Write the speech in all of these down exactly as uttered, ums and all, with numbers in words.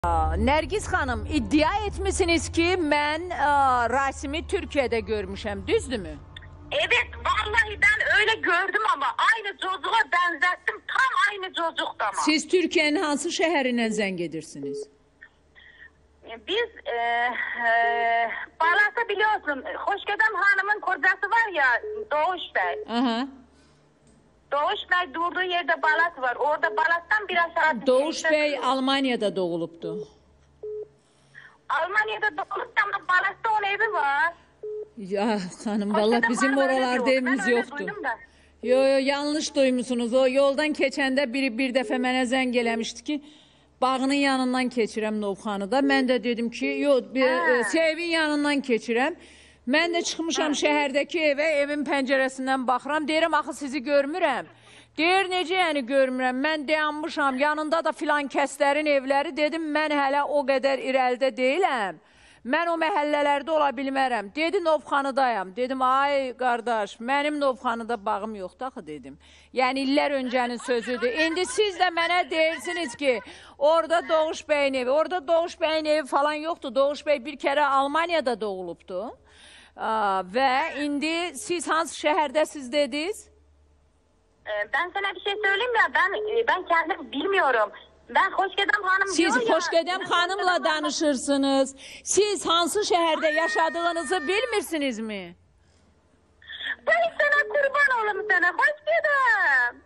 Nergiz Hanım, iddia etmişsiniz ki ben Rasim'i Türkiye'de görmüşüm, düzdürmü? Evet, vallahi ben öyle gördüm ama aynı çocuğa benzettim, tam aynı çocuktu ama. Siz Türkiye'nin hansı şehrinden zəng edirsiniz? Biz e, e, Balat'ı biliyorsun, Hoşgedem Hanım'ın kocası var ya, Doğuş Bey. Aha. Doğuş Bey durduğu yerde Balat var, orada Balat'tan biraz aşağı. Doğuş Bey Almanya'da doğulubdu. Almanya'da doğulup ama Balat'ta onun evi var. Ya hanım, valla Hoşgedem bizim Hanım öyle oralarda diyor, evimiz ben öyle yoktu. duydum da. Yo yo, yanlış duymuşsunuz. O yoldan keçəndə biri bir dəfə mənə zəng eləmişdi ki, bağının yanından keçirəm Novxanıda. Mən də dedim ki, yox, evin yanından keçirəm. Mən də çıxmışam şəhərdəki evə, evin pəncərəsindən baxıram. Deyirəm, axı sizi görmürəm. Deyir, necə yəni görmürəm? Mən dayanmışam, yanında da filan kəslərin evləri. Dedim, mən hələ o qədər irəlidə deyiləm. Mən o məhəllələrdə ola bilmərəm. Dedi, Novxanıdayam. Dedim, ay qardaş, mənim Novxanıda bağım yoxdur axı, dedim. Yəni, illər öncənin sözüdür. İndi siz də mənə deyirsiniz ki, orada Doğuş Bey'in evi, orada Doğuş Bey'in evi falan yoxdur. Doğuş Bey bir kere Almanya'da doğulubdu. Və indi siz hansı şəhərdəsiz dediniz? Ben sana bir şey söyleyeyim ya, ben ben kendim bilmiyorum. Ben Hoşgedem Hanım Siz diyor ya. Hoşgedem Hanım'la danışırsınız. Siz hansı şehirde yaşadığınızı bilmirsiniz mi? Ben sana kurban olayım sana Hoşgedem.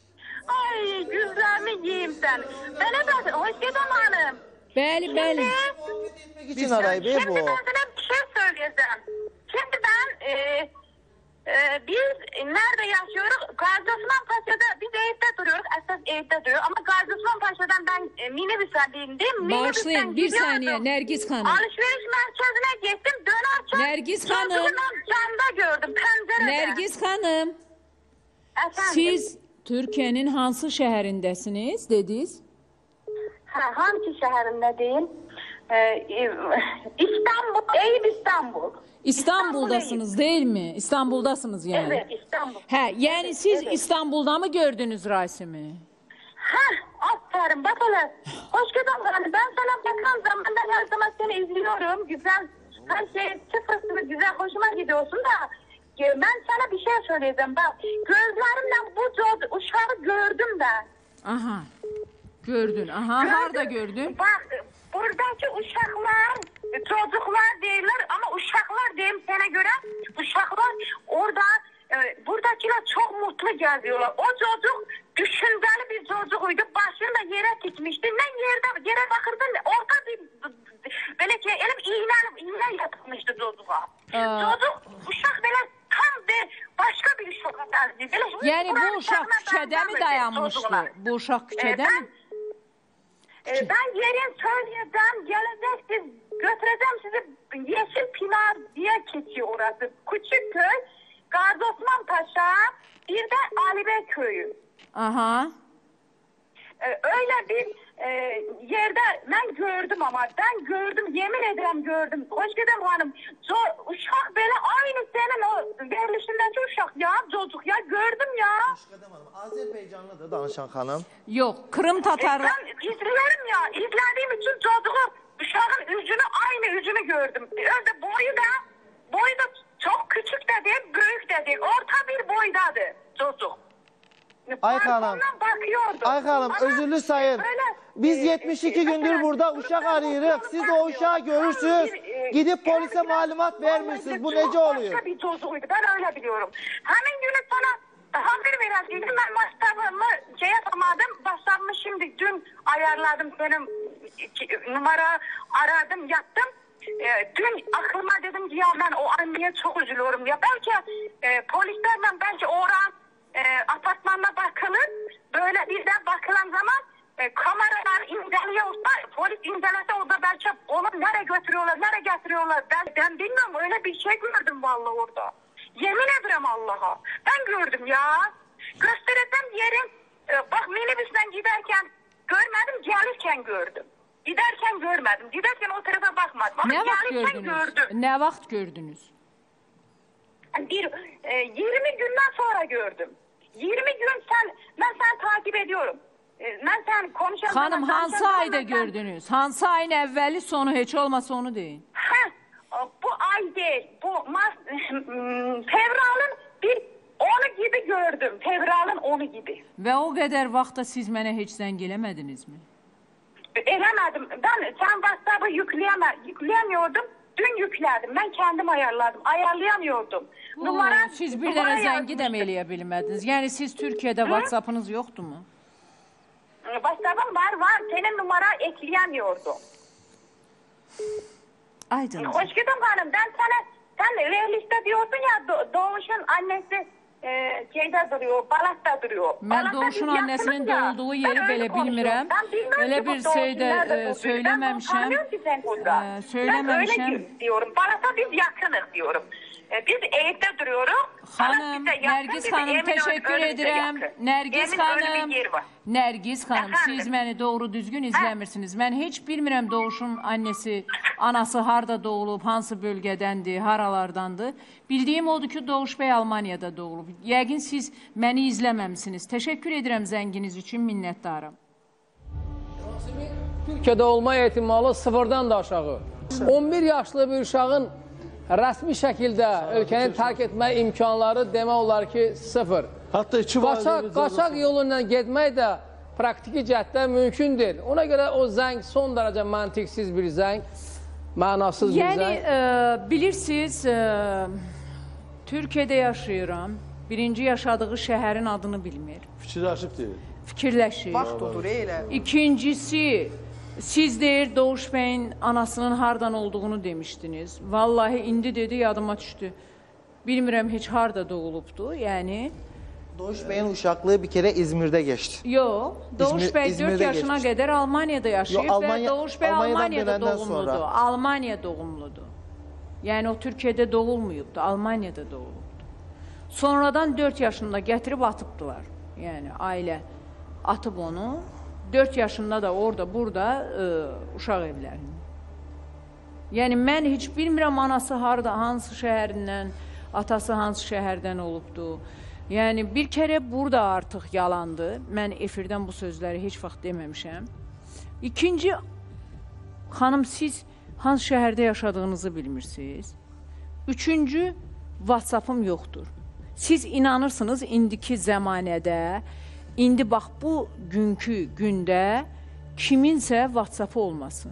Ay güzelmi yiyeyim sen. Bana da Hoşgedem Hanım. Bəli, bəli. için arayı be bu. Şimdi ben sana bir şey söyleyeceğim. Şimdi ben e, e, biz nerede yaşıyoruz? Gazi Osman Paşa'da biz evde duruyoruz. Esas evde duruyor. Ama Gazi Osman Paşa'dan ben e, minibüse bindim. Bağışlayın, bir saniye Nergiz Hanım. Alışveriş merkezine gittim. Dönerken Nergiz Hanım. camda gördüm. Pencerede. Nergiz Hanım. Efendim? Siz Türkiye'nin hansı şehrindesiniz dediniz? Ha, hangi şehrinde değil? Ee, İstanbul, Eyüp İstanbul. İstanbul'dasınız değil mi? İstanbul'dasınız yani. Evet, İstanbul. He, yani Evet, siz evet. İstanbul'da mı gördünüz Rasim'i? Ha, aferin bak hele. Hoşgedem Hanım, ben sana bakan zaman ben her zaman seni izliyorum. Güzel, her şey sıfırsını güzel, hoşuma gidiyorsun da. Ben sana bir şey söyleyeceğim bak. Gözlerimle bu çocuk, uşağı gördüm ben. Aha. Gördün. Aha, Gördüm. nerede gördün? Bak, buradaki uşaklar, çocuklar değiller ama uşaklar diyeyim sana göre. Uşaklar orada, e, buradakiler çok mutlu geziyorlar. O çocuk düşünceli bir çocuğuydu. Başını da yere dikmişti. Ben yerde, yere bakırdım. Orada bir, böyle ki elim iğne, iğne yapılmıştı çocuğa. Aa. Çocuk, uşak böyle tam bir başka bir uşak benziyor. Yani bu uşak küçede mi dayanmıştı? Bu uşak küçede mi? Ee, ben yerin söyleyeceğim, geleceksiniz, götüreceğim sizi Yeşil Pinar diye geçiyor orası. Küçük köy, Gazi Osman Paşa, bir de Ali Bey köyü. Aha. Ee, öyle bir e, yerde ben gördüm ama ben gördüm, yemin ederim gördüm. Hoşgedem Hanım, so, uşak böyle aynı senin o verilişindeki uşak ya, çocuk ya, gördüm ya. Hoşgedem Hanım, Azerbaycanlıdır danışan hanım. Yok, Kırım Tatarı. E, ben izliyorum ya, izlediğim için çocuğu, uşağın yüzünü, aynı yüzünü gördüm. Öyle boyu da, boyu da çok küçük de değil, büyük de değil, orta bir boydadır çocuk. Ayka Hanım, Ayka Hanım özürlü sayın. Biz yetmiş iki gündür burada uşak arıyoruz. Siz o uşağı görürsünüz. Gidip polise malumat vermişsiniz. Bu nece oluyor? Başka bir çocuğuydu, ben öyle biliyorum. Hemen günü sana haber verildiydim. Ben masrafımı şey yapamadım. Masrafımı şimdi dün ayarladım. Benim numara aradım, yaptım. E, dün aklıma dedim ki ya ben o anneye çok üzülüyorum. Ya belki e, polislerle belki oran e, apartmanına bakılır. Böyle bir de bakılan zaman e, kameralar inceliyorsa, polis incelese o da belki onu nereye götürüyorlar, nereye getiriyorlar. Ben, ben bilmiyorum, öyle bir şey gördüm vallahi orada. Yemin ederim Allah'a. Ben gördüm ya. Göstereceğim yerin, e, bak minibüsten giderken görmedim, gelirken gördüm. Giderken görmedim. Giderken o tarafa bakmadım. Ama Ne vaxt gelirken gördünüz? gördüm. Ne vaxt gördünüz? Bir e, yirmi günden sonra gördüm. yirmi gün sen, ben seni takip ediyorum. e, mən sən konuşan Xanım, zaman hansı danışan ayda zaman sən- gördünüz? Hansı ayın əvvəli, sonu, heç olmasa onu deyin. Hə, bu ay değil. Bu mas fevralın bir onu gibi gördüm. Fevralın onu gibi. Və o qədər vaxtda siz mənə heç zəng eləmədinizmi? Eləmədim. Ben sen WhatsApp'ı yükleyeme, yükleyemiyordum. Dün yükledim. Ben kendim ayarladım. Ayarlayamıyordum. Oo, Numara, siz bir numara dənə zəngi də yazmışdım. mı eləyə bilmədiniz? Yəni siz Türkiyədə WhatsApp'ınız yoxdurmu? WhatsApp'ım var var. Senin numara ekleyemiyordum. Aydın. Hoş geldin hanım. Ben sana sen realiste diyorsun ya Do- Doğuş'un annesi e, şeyde duruyor, Balat'ta duruyor. Mən Balat'ta Doğuşun biz annesinin yakınız ya. doğulduğu Ben yeri öyle belə konuşuyorum. bilmirəm. Ben bilmiyorum Elə ki bu bir Doğuş'un şey də nerede e, doğduğunu. söyləməmişəm. Ben tanımıyorum ki sen burada. E, Ben söyləməmişəm. öyle diyorum. Balat'a biz yakınız diyorum. E, biz evde duruyoruz. Xanım, Balat bize yakın, Nərgiz bize xanım, Eminönü təşəkkür önümüze edirəm. yakın. Nərgiz Eminönü xanım, bir yer var. Nərgiz xanım, Efendim? siz məni doğru düzgün izləmirsiniz. Mən heç bilmirəm Doğuşun annesi, anası harda doğulub, hansı bölgədəndir, haralardandır. Bildiyim odur ki, Doğuş bəy Almaniyada doğulub. Yəqin siz məni izləməmisiniz. Təşəkkür edirəm zənginiz üçün, minnətdarım. Türkiyədə olma ehtimalı sıfırdan da aşağı. on bir yaşlı bir uşağın rəsmi şəkildə ölkəni tərk etmə imkanları demək olar ki sıfır. Hatta iki Qaçaq, validemiz qaçaq yolundan getmək də praktiki cəhətdə mümkün deyil. Ona görə o zəng son dərəcə məntiqsiz bir zəng, mənasız bir Yəni, zəng. e, bilirsiniz, e, Türkiyədə yaşayıram. Birinci yaşadığı şəhərin adını bilmir. fikirləşib deyil. Fikirləşir. Vaxt odur elə. İkincisi, siz deyir Doğuş bəyin anasının hardan olduğunu demişdiniz. Vallahi indi dedi, yadıma düşdü. Bilmirəm heç harda doğulubdu, yəni. Doğuş Bey'in uşaklığı bir kere İzmir'de geçti. Yox, Doğuş İzmir- bəy İzmir'də dörd yaşına geçmiş. qədər Almaniyada yaşayıb Yo, və Almanya- Doğuş bəy Almanyadan Almaniyada dönəndən doğumludur. sonra. Almaniya doğumludur. Yəni o Türkiyədə doğulmayıbdı, Almaniyada doğulubdu. Sonradan dörd yaşında gətirib atıbdılar. Yəni ailə atıb onu. dörd yaşında da orada, burada e, uşaq evlərində. Yəni mən heç bilmirəm anası harda, hansı şəhərindən, atası hansı şəhərdən olubdu. Yəni bir kere burada artıq yalandı. Mən efirdən bu sözləri heç vaxt deməmişəm. İkinci, xanım siz hansı şəhərdə yaşadığınızı bilmirsiniz. Üçüncü, WhatsApp'ım yoxdur. Siz inanırsınız indiki zəmanədə, indi bax bu günkü gündə kiminsə WhatsApp'ı olmasın.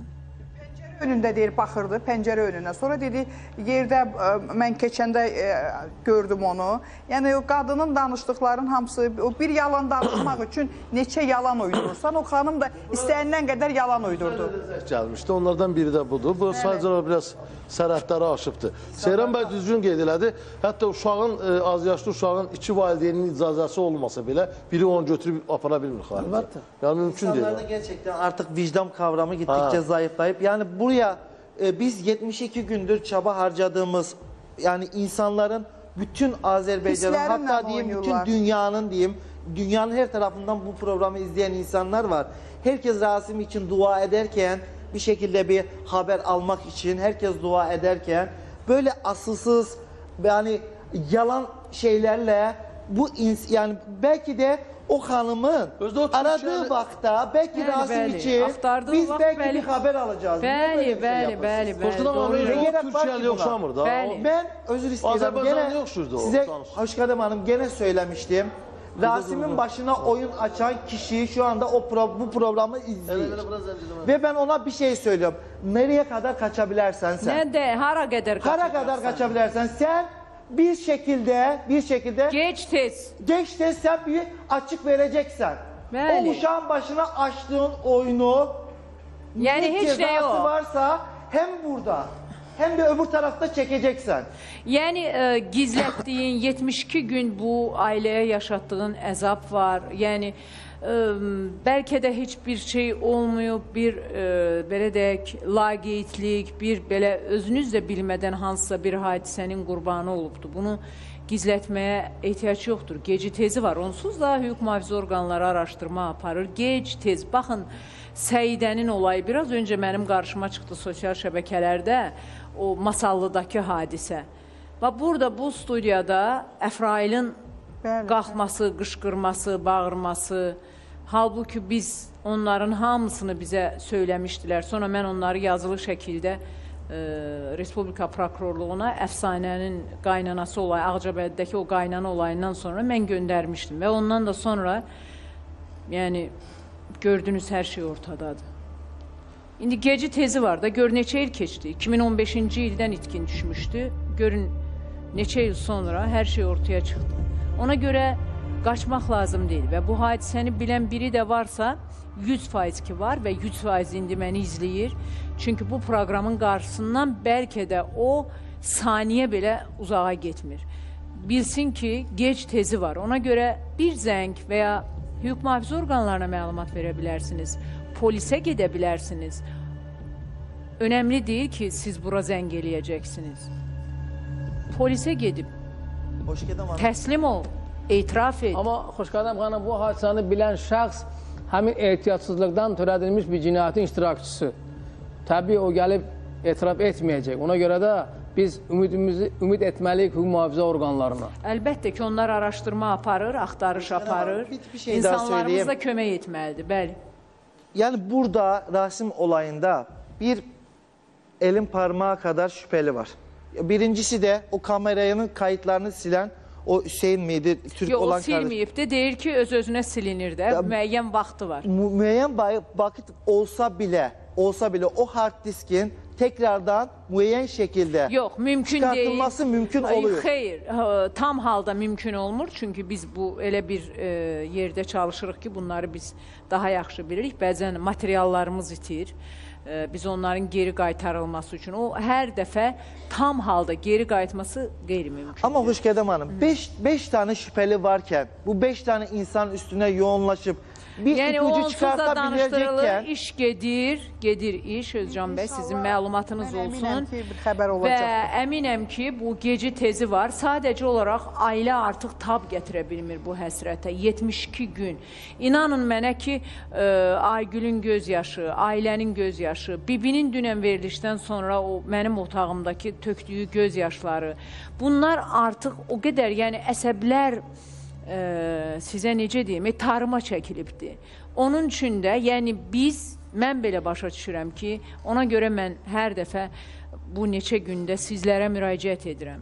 Önündə deyir, baxırdı, pəncərə önünə. Sonra dedi, yerdə ə, mən keçəndə ə, gördüm onu. Yəni o qadının danışdıqlarının hamısı, o bir yalan danışmaq üçün neçə yalan uydurursan, o xanım da istəyindən qədər yalan uydurdu. Gəlmişdi. Onlardan biri də budur. Bu sadəcə olaraq biraz sərhədləri aşıbdır. Seyran bəy düzgün qeyd elədi. Hətta uşağın, e, az yaşlı uşağın iki valideynin icazəsi olmasa belə biri onu götürüb apara bilmir xaricə. Əlbəttə. Yəni mümkün deyil. İnsanlarda gerçekten artık vicdan kavramı gittikçe Ha. zayıflayıp yani buraya e, biz yetmiş iki gündür çaba harcadığımız yani insanların bütün Azerbaycan'ın Hislerinle hatta diyeyim bütün oynuyorlar. dünyanın diyeyim dünyanın her tarafından bu programı izleyen insanlar var. Herkes Rasim için dua ederken bir şekilde bir haber almak için herkes dua ederken böyle asılsız yani yalan şeylerle bu ins yani belki de o hanımın Özde o aradığı Türkçe- vakta belki Bəli, Rasim bəli. için Axtardığı biz vaxt belki bəli. bir haber alacağız. Niye Bəli, böyle bir şey bəli, yapıyorsunuz? bəli, bəli. Koşkudan Doğru. ama Ne o gerek var ki Türkçəli buna? oxşamır da. Bəli. Ben özür istedim. Azerbaycan'da Gene yoksunuz da o, size tanış. Hoşkadem Hanım gene söylemiştim. Rasim'in başına oyun açan kişi şu anda o pro, bu programı izliyor. Ve ben ona bir şey söylüyorum. Nereye kadar kaçabilirsen sen. Nə də, hara qədər Kara qaçacaqsan? kadar kaçabilirsen sen bir şekilde bir şekilde Geç tez. geç de sen bir açık vereceksen. Bəli. O uşağın başına açtığın oyunu Yani ne hiç de cezası yok. varsa hem burada hem de öbür tarafta çekeceksen. Yəni e, gizlətdiyin yetmiş iki gün bu ailəyə yaşatdığın əzab var. Yəni e, bəlkə də heç bir şey olmayıb, bir e, belə deyək, laqeydlik, bir belə özünüz də bilmədən hansısa bir hadisənin qurbanı olubdu. Bunu gizlətməyə ehtiyac yoxdur. Geci tezi var. Onsuz da hüquq mühafizə orqanları araşdırma aparır. Gec tez. Baxın, Səidənin olayı biraz öncə mənim qarşıma çıxdı sosial şəbəkələrdə, o Masallıdakı hadisə. Və burada bu studiyada Əfrailin Bəli. qalxması, qışqırması, bağırması, Halbuki biz onların hamısını bizə söyləmişdilər. Sonra mən onları yazılı şəkildə e, Respublika Prokurorluğuna əfsanənin qaynanası olay, Ağcabəddəki o qaynana olayından sonra mən göndərmişdim. Və ondan da sonra yəni gördüyünüz hər şey ortadadır. İndi geci tezi var da, gör neçə il keçdi. iki min on beşinci ildən itkin düşmüşdü. Görün neçə il sonra hər şey ortaya çıxdı. Ona görə qaçmaq lazım deyil və bu hadisəni bilən biri də varsa yüz faiz ki var və yüz faiz indi məni izləyir. Çünki bu proqramın qarşısından bəlkə də o saniyə belə uzağa getmir. Bilsin ki, gec tezi var. Ona görə bir zəng və ya hüquq mühafizə orqanlarına məlumat verə bilərsiniz. Polisə gedə bilərsiniz. Önəmli deyil ki, siz bura zəng eləyəcəksiniz. Polisə gedib, Hoş geldin hanım. təslim ol, etiraf et. Amma Xoşqədəm xanım, bu hadisəni bilən şəxs həmin ehtiyatsızlıqdan törədilmiş bir cinayətin iştirakçısı. Təbii o gəlib etiraf etməyəcək. Ona görə də biz ümidimizi ümid etməliyik hüquq mühafizə orqanlarına. Əlbəttə ki, onlar araşdırma aparır, axtarış aparır. bir- bir şey daha İnsanlarımız söyleyeyim. da kömək etməlidir, bəli. Yani burada Rasim olayında bir elin parmağı kadar şüpheli var. Birincisi de o kameranın kayıtlarını silen o Hüseyin miydi? Türk Yox, o olan kardeş. silməyib də, deyir ki, öz-özünə silinir də, müəyyən vaxtı var. Mu- müeyyen bay- vakit olsa bile olsa bile o hard diskin tekrardan müeyyen şekilde Yox, mümkün deyil. çıkartılması mümkün Ay, oluyor. Xeyr, ə, tam halda mümkün olmur. Çünki biz bu elə bir e, yerdə çalışırıq ki, bunları biz daha yaxşı bilirik. Bəzən materiallarımız itir. E, biz onların geri qaytarılması üçün. O hər dəfə tam halda geri qayıtması qeyri-mümkün. Ama Hoşgedem Hanım beş, beş tane şüpheli varken bu beş tane insan üstüne yoğunlaşıp bir Yəni ipucu onsuz da danışdırılır, çıkartabilecekken iş gedir, gedir iş Özcan bəy, sizin məlumatınız Mən olsun. əminəm ki, bir xəbər Və olacaq. əminəm ki, bu geci tezi var. Sadəcə olaraq ailə artıq tab gətirə bilmir bu həsrətə. yetmiş iki gün. İnanın mənə ki, e, Aygülün göz yaşı, ailənin göz yaşı, bibinin dünən verilişdən sonra o mənim otağımdakı tökdüyü göz yaşları, bunlar artıq o qədər, yəni əsəblər e, sizə necə deyim, e, tarıma çəkilibdir. Onun üçün də, yəni biz, mən belə başa düşürəm ki, ona görə mən hər dəfə bu neçə gündə sizlərə müraciət edirəm.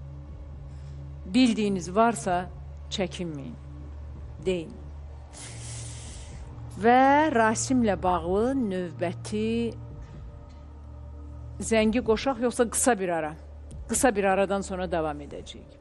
Bildiyiniz varsa çəkinməyin, deyin. Və Rasimlə bağlı növbəti zəngi qoşaq, yoxsa qısa bir ara? Qısa bir aradan sonra davam edəcəyik.